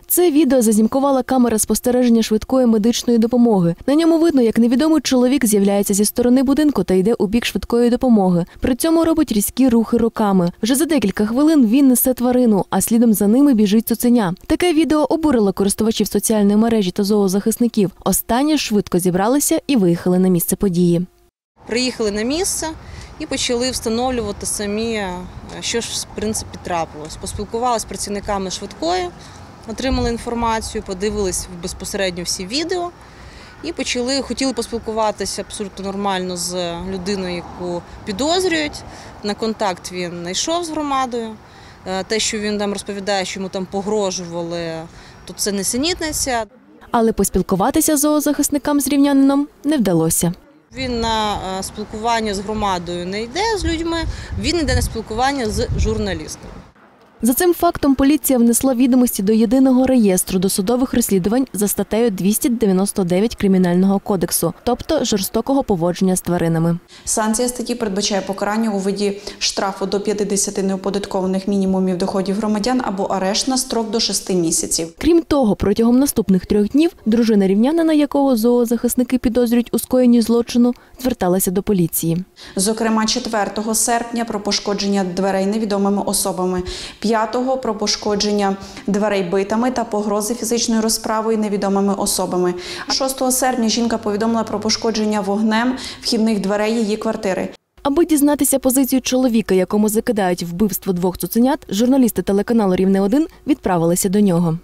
Це відео зазнімкувала камера спостереження швидкої медичної допомоги. На ньому видно, як невідомий чоловік з'являється зі сторони будинку та йде у бік швидкої допомоги. При цьому робить різкі рухи руками. Вже за декілька хвилин він несе тварину, а слідом за ними біжить цуценя. Таке відео обурило користувачів соціальної мережі та зоозахисників. Останні швидко зібралися і виїхали на місце події. Приїхали на місце і почали встановлювати самі, що ж в принципі трапилось. Поспілкувалися з працівниками швидкої, отримали інформацію, подивились безпосередньо всі відео і хотіли поспілкуватися абсолютно нормально з людиною, яку підозрюють. На контакт він не йшов з громадою. Те, що він там розповідає, що йому там погрожували, то це нісенітниця. Але поспілкуватися зоозахисникам з рівнянином не вдалося. Він на спілкування з громадою не йде з людьми, він йде на спілкування з журналістами. За цим фактом поліція внесла відомості до єдиного реєстру досудових розслідувань за статтею 299 Кримінального кодексу, тобто жорстокого поводження з тваринами. Санкція статті передбачає покарання у виді штрафу до 50 неоподаткованих мінімумів доходів громадян або арешт на строк до 6 місяців. Крім того, протягом наступних 3 днів дружина рівнянина, якого зоозахисники підозрюють у скоєнні злочину, зверталася до поліції. Зокрема, 4 серпня про пошкодження дверей невідомими особами, 5-го про пошкодження дверей битами та погрози фізичною розправою невідомими особами. 6 серпня жінка повідомила про пошкодження вогнем вхідних дверей її квартири. Аби дізнатися позицію чоловіка, якому закидають вбивство 2 цуценят, журналісти телеканалу «Рівне-1» відправилися до нього.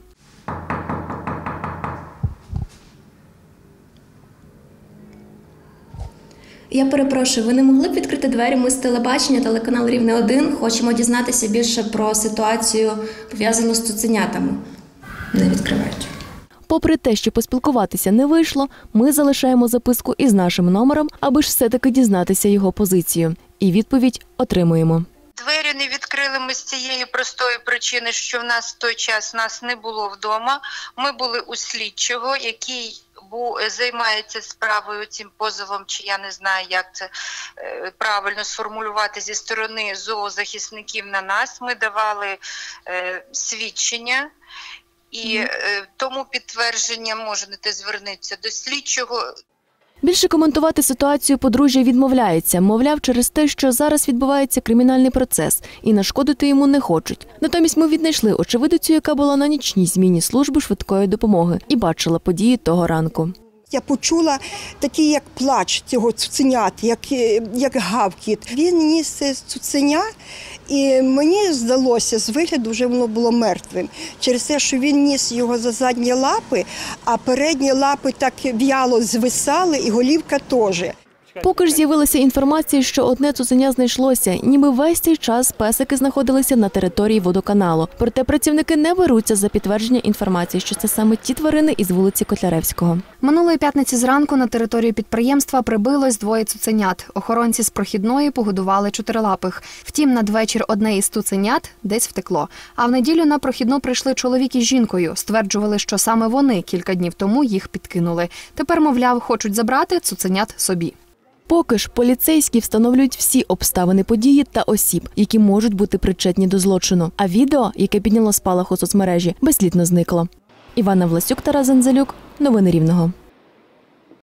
Я перепрошую, ви не могли б відкрити двері? Ми з телебачення, телеканал «Рівне-1». Хочемо дізнатися більше про ситуацію, пов'язану з цуценятами. Не відкривають. Попри те, що поспілкуватися не вийшло, ми залишаємо записку із нашим номером, аби ж все-таки дізнатися його позицію. І відповідь отримуємо. Двері не відкрили ми з цієї простої причини, що в нас в той час нас не було вдома. Ми були у слідчого, який займається справою цим позовом, чи я не знаю, як це правильно сформулювати, зі сторони зоозахисників на нас. Ми давали свідчення. І тому підтвердження можете звернутися до слідчого. Більше коментувати ситуацію подружжя відмовляється. Мовляв, через те, що зараз відбувається кримінальний процес і нашкодити йому не хочуть. Натомість ми віднайшли очевидицю, яка була на нічній зміні служби швидкої допомоги і бачила події того ранку. Я почула такий, як плач цього цуценят, як гавкіт. Він ніс цуценя, і мені здалося, з вигляду вже воно було мертвим. Через те, що він ніс його за задні лапи, а передні лапи так в'яло звисали, і голівка теж. Поки ж з'явилася інформація, що одне цуценя знайшлося, ніби весь цей час песики знаходилися на території водоканалу. Проте працівники не беруться за підтвердження інформації, що це саме ті тварини із вулиці Котляревського. Минулої п'ятниці зранку на територію підприємства прибилось 2 цуценят. Охоронці з прохідної погодували 4-лапих. Втім, надвечір одне із цуценят десь втекло. А в неділю на прохідну прийшли чоловік із жінкою. Стверджували, що саме вони кілька днів тому їх підкинули. Тепер, мовляв, хочуть забрати цуценят собі. Поки ж поліцейські встановлюють всі обставини події та осіб, які можуть бути причетні до злочину. А відео, яке підняло спалах у соцмережі, безслідно зникло. Івана Власюк, Тарас Занзелюк. Новини Рівного.